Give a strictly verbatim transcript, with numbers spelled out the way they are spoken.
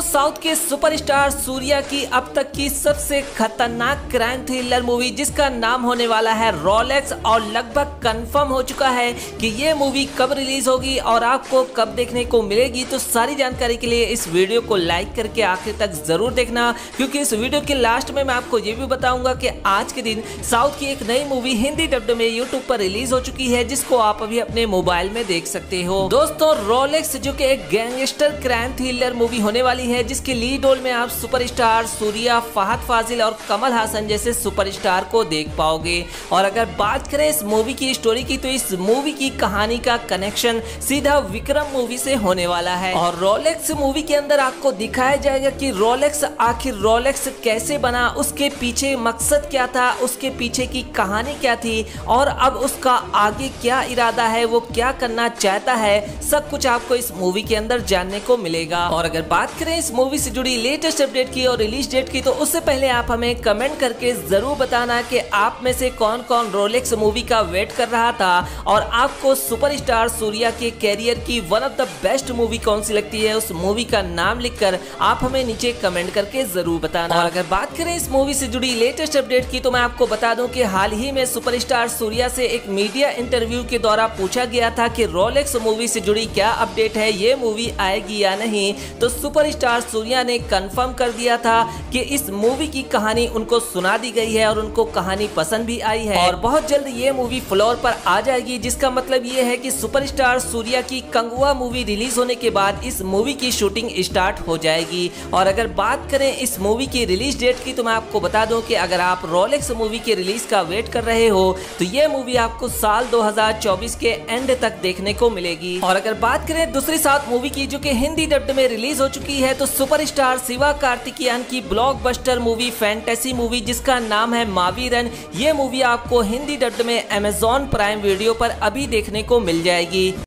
South के superstar Surya की अब तक की सबसे खतरनाक क्राइम थ्रिलर मूवी जिसका नाम होने वाला है रोलेक्स और लगभग कंफर्म हो चुका है कि ये मूवी कब रिलीज होगी और आपको कब देखने को मिलेगी। तो सारी जानकारी के लिए इस वीडियो को लाइक करके आखिर तक जरूर देखना, क्योंकि इस वीडियो के लास्ट में मैं आपको ये भी बताऊंगा कि आज के दिन साउथ की एक नई मूवी हिंदी डब्ड में यूट्यूब पर रिलीज हो चुकी है, जिसको आप अभी अपने मोबाइल में देख सकते हो। दोस्तों, रोलेक्स जो कि एक गैंगस्टर क्राइम थ्रिलर मूवी होने वाली है, जिसके लीड रोल में आप सुपरस्टार सूर्या, फहद फाजिल और कमल हासन जैसे सुपरस्टार को देख पाओगे। और अगर बात करें इस मूवी की स्टोरी की, तो इस मूवी की कहानी का कनेक्शन सीधा विक्रम मूवी से होने वाला है। और रोलेक्स मूवी के अंदर आपको दिखाया जाएगा कि रोलेक्स आखिर रोलेक्स कैसे बना, उसके पीछे मकसद क्या था, उसके पीछे की कहानी क्या थी और अब उसका आगे क्या इरादा है, वो क्या करना चाहता है, सब कुछ आपको इस मूवी के अंदर जानने को मिलेगा। और अगर बात करें इस मूवी से जुड़ी लेटेस्ट अपडेट की और रिलीज डेट की, तो उससे पहले आप हमें कमेंट करके जरूर बताना कि आप में से कौन कौन रोलेक्स मूवी का वेट कर रहा था और आपको सुपरस्टार सूर्या के कैरियर की one of the best movie कौन सी लगती है। उस मूवी का नाम लिखकर आप हमें नीचे कमेंट करके जरूर बताना। और अगर बात करें इस मूवी से जुड़ी लेटेस्ट अपडेट की, तो मैं आपको बता दूं कि हाल ही में सुपरस्टार सूर्या से एक मीडिया इंटरव्यू के दौरान पूछा गया था कि रोलेक्स मूवी से जुड़ी क्या अपडेट है, ये मूवी आएगी या नहीं। तो सुपरस्टार सूर्या ने कंफर्म कर दिया था कि इस मूवी की कहानी उनको सुना दी गई है और उनको कहानी पसंद भी आई है और बहुत जल्द ये मूवी फ्लोर पर आ जाएगी, जिसका मतलब ये है कि सुपरस्टार सूर्या की कंगुआ मूवी रिलीज होने के बाद इस मूवी की शूटिंग स्टार्ट हो जाएगी। और अगर बात करें इस मूवी की रिलीज डेट की, तो मैं आपको बता दूं कि अगर आप रोलेक्स मूवी के रिलीज का वेट कर रहे हो, तो ये मूवी आपको साल दो हज़ार चौबीस के एंड तक देखने को मिलेगी। और अगर बात करें दूसरी साउथ मूवी की जो कि हिंदी डब्ड में रिलीज हो चुकी है, तो सुपरस्टार शिवा कार्तिकेयन की ब्लॉकबस्टर मूवी फैंटेसी मूवी जिसका नाम है मावीरन, ये मूवी आपको हिंदी डब्ड में अमेजॉन प्राइम वीडियो पर अभी देखने को मिल जाएगी।